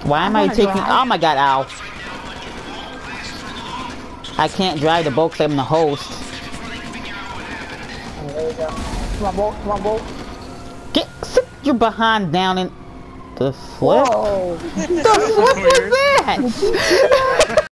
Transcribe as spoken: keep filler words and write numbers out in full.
Why am I, I taking? Drive. Oh my god! Ow! I can't drive the boat 'cause I'm the host. Oh, there you go. Come on, boat. Come on, boat. Get sit your behind down in the flip. Whoa! The flip was that?